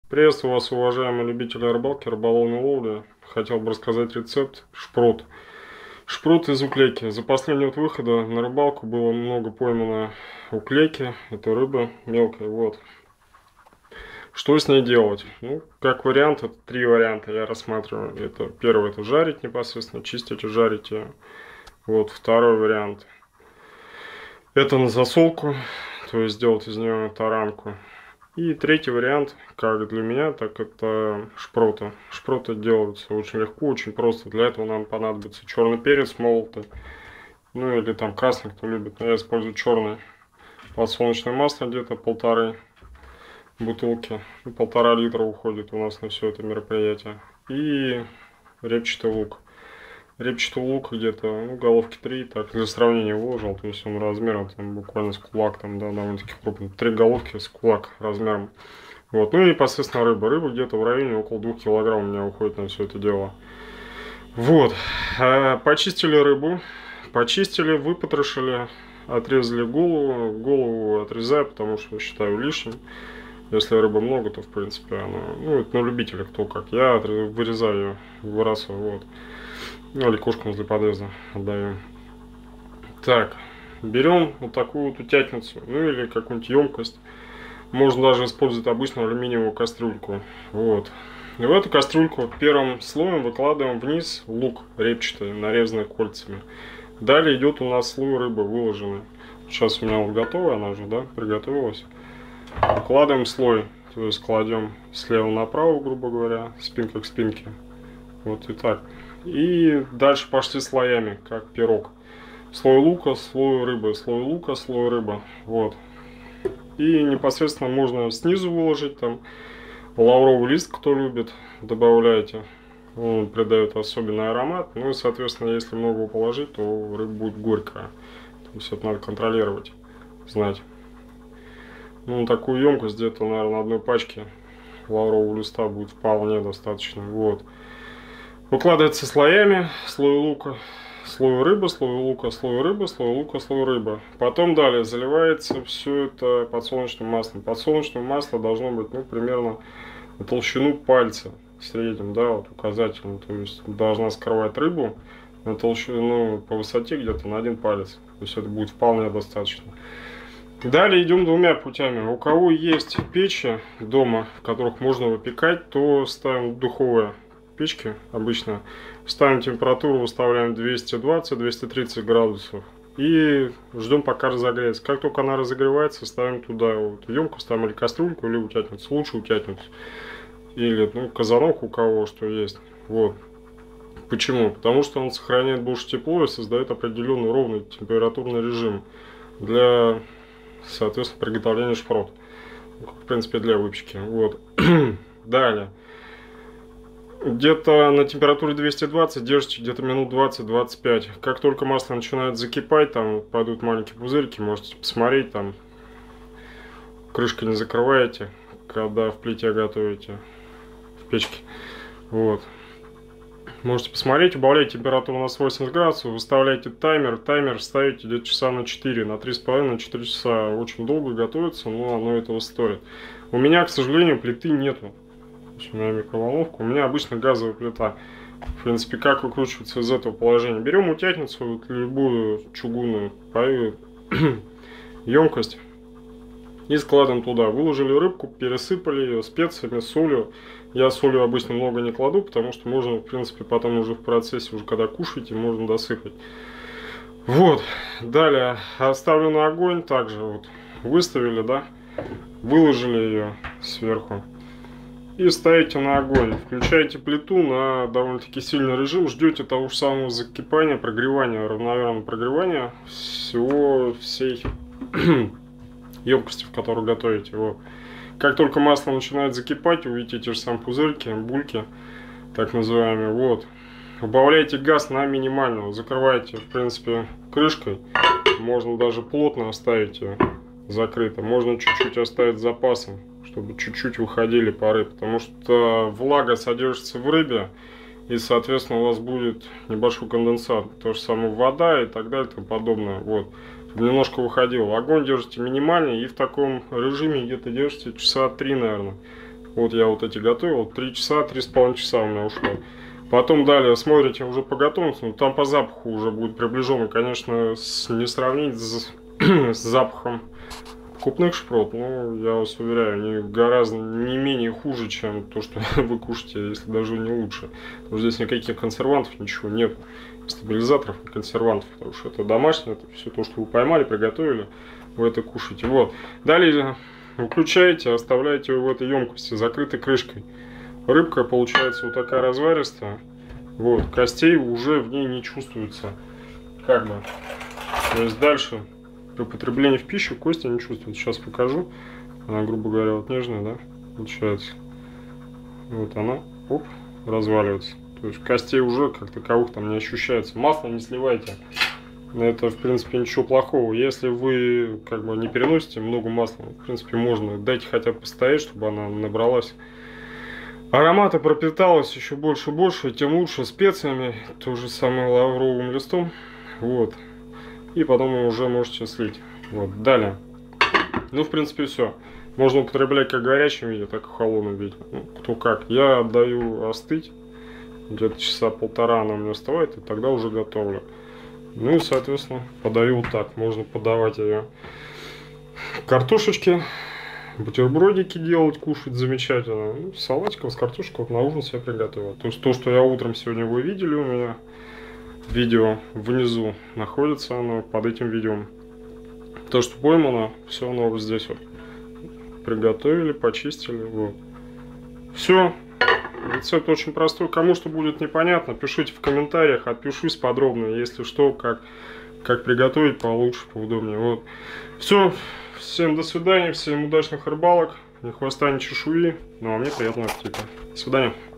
Приветствую вас, уважаемые любители рыбалки, рыболовной ловли. Хотел бы рассказать рецепт шпрот. Шпрот из уклейки. За последнего выхода на рыбалку было много поймано уклейки. Это рыба мелкая, вот. Что с ней делать? Ну, как вариант, это три варианта я рассматриваю. Это первый, это жарить непосредственно, чистить и жарить ее. Вот, второй вариант. Это на засолку, то есть сделать из нее таранку. И третий вариант, как для меня, так это шпроты. Шпроты делаются очень легко, очень просто. Для этого нам понадобится черный перец молотый, ну или там красный, кто любит. Но я использую черный. Подсолнечное масло где-то полторы бутылки, 1,5 литра уходит у нас на все это мероприятие. И репчатый лук. Репчатый лук где-то, ну, головки 3, так, для сравнения выложил, то есть он размером там буквально с кулак, там, да, довольно-таки крупный. 3 головки с кулак размером. Вот, ну и непосредственно рыба. Рыба где-то в районе около 2 килограмм у меня уходит на все это дело. Вот, почистили рыбу, почистили, выпотрошили, отрезали голову. Голову отрезаю, потому что считаю лишним. Если рыбы много, то в принципе она, ну, это на любителя, кто как. Я вырезаю ее, выбрасываю, вот. Ну, или кошкам для подъезда отдаем. Так, берем вот такую вот утятницу, ну или какую-нибудь емкость. Можно даже использовать обычную алюминиевую кастрюльку. Вот. И в эту кастрюльку первым слоем выкладываем вниз лук репчатый, нарезанный кольцами. Далее идет у нас слой рыбы выложенный. Сейчас у меня вот готовая, она уже, да, приготовилась. Выкладываем слой, то есть кладем слева направо, грубо говоря, спинка к спинке. Вот и так. И дальше пошли слоями, как пирог. Слой лука, слой рыбы, слой лука, слой рыбы. Вот. И непосредственно можно снизу выложить там лавровый лист, кто любит, добавляйте. Он придает особенный аромат. Ну и, соответственно, если много положить, то рыба будет горькая. То есть это надо контролировать, знать. Ну, такую емкость где-то, наверное, на одной пачке лаврового листа будет вполне достаточно. Вот. Выкладывается слоями, слой лука, слой рыбы, слой лука, слой рыбы, слой лука, слой рыбы. Потом далее заливается все это подсолнечным маслом. Подсолнечное масло должно быть, ну, примерно на толщину пальца в среднем, да, вот указательно. То есть должна скрывать рыбу на толщину, ну, по высоте где-то на один палец. То есть это будет вполне достаточно. Далее идем двумя путями. У кого есть печи дома, в которых можно выпекать, то ставим духовые печки обычно. Ставим температуру, выставляем 220-230 градусов. И ждем, пока разогреется. Как только она разогревается, ставим туда вот емкость, там или кастрюльку, или утятницу. Лучше утятницу. Или, ну, казанок, у кого что есть. Вот. Почему? Потому что он сохраняет больше тепло и создает определенный ровный температурный режим для, соответственно, приготовления шпрот. В принципе, для выпечки. Вот. Далее. Где-то на температуре 220 держите где-то минут 20-25. Как только масло начинает закипать, там пойдут маленькие пузырьки, можете посмотреть, там крышкой не закрываете, когда в плите готовите, в печке. Вот. Можете посмотреть, убавляйте температуру на 80 градусов, выставляйте таймер. Таймер ставите где-то часа на 4, на 3,5, на 4 часа. Очень долго готовится, но оно этого стоит. У меня, к сожалению, плиты нету. У меня микроволновка, у меня обычно газовая плита. В принципе, как выкручиваться из этого положения? Берем утятницу, вот, любую чугунную емкость и складываем туда. Выложили рыбку, пересыпали ее специями, солью. Я солью обычно много не кладу, потому что можно, в принципе, потом уже в процессе, уже когда кушаете, можно досыпать. Вот, далее оставлю на огонь, также вот выставили, да, выложили ее сверху. И ставите на огонь. Включаете плиту на довольно-таки сильный режим. Ждете того же самого закипания, прогревания, равномерного прогревания всей емкости, в которой готовите. Вот. Как только масло начинает закипать, увидите те же самые пузырьки, бульки, так называемые. Вот. Убавляйте газ на минимальную. Закрывайте, в принципе, крышкой. Можно даже плотно оставить ее закрыто. Можно чуть-чуть оставить с запасом, чтобы чуть-чуть выходили пары, потому что влага содержится в рыбе, и, соответственно, у вас будет небольшой конденсат. То же самое вода и так далее и тому подобное. Вот. Чтобы немножко выходил. Огонь держите минимальный, и в таком режиме где-то держите часа 3, наверное. Вот я вот эти готовил, 3 часа, 3,5 часа у меня ушло. Потом далее смотрите уже по готовности, ну, там по запаху уже будет приближенно, конечно, не сравнить с запахом покупных шпрот, но я вас уверяю, они гораздо не менее хуже, чем то, что вы кушаете, если даже не лучше. Потому что здесь никаких консервантов, ничего нет, стабилизаторов и консервантов, потому что это домашнее, это все то, что вы поймали, приготовили, вы это кушаете. Вот. Далее выключаете, оставляете его в этой емкости, закрытой крышкой. Рыбка получается вот такая разваристая. Вот, костей уже в ней не чувствуется. Как бы. То есть дальше при употреблении в пищу кости не чувствуют. Сейчас покажу. Она, грубо говоря, вот нежная, да, получается. Вот она, оп, разваливается. То есть костей уже как таковых там не ощущается. Масло не сливайте. Это, в принципе, ничего плохого. Если вы как бы не переносите много масла, в принципе, можно. Дайте хотя бы постоять, чтобы она набралась аромата, пропиталась еще больше и больше, тем лучше специями, то же самое лавровым листом. Вот. И потом вы уже можете слить. Вот. Далее. Ну, в принципе, все. Можно употреблять как в горячем виде, так и в холодном виде. Ну, кто как. Я отдаю остыть. Где-то часа полтора она у меня остывает, и тогда уже готовлю. Ну и, соответственно, подаю вот так. Можно подавать ее картошечки, бутербродики делать, кушать замечательно. Ну, салатиком с картошкой вот на ужин себе приготовил. То есть то, что я утром сегодня вы видели у меня, видео внизу находится оно под этим видео. То, что поймано, все оно вот здесь вот. Приготовили, почистили, вот. Все. Рецепт очень простой. Кому что будет непонятно, пишите в комментариях, отпишусь подробно, если что, как приготовить получше, поудобнее. Вот. Все. Всем до свидания, всем удачных рыбалок, ни хвоста, ни чешуи. Ну а мне приятного аппетита. До свидания.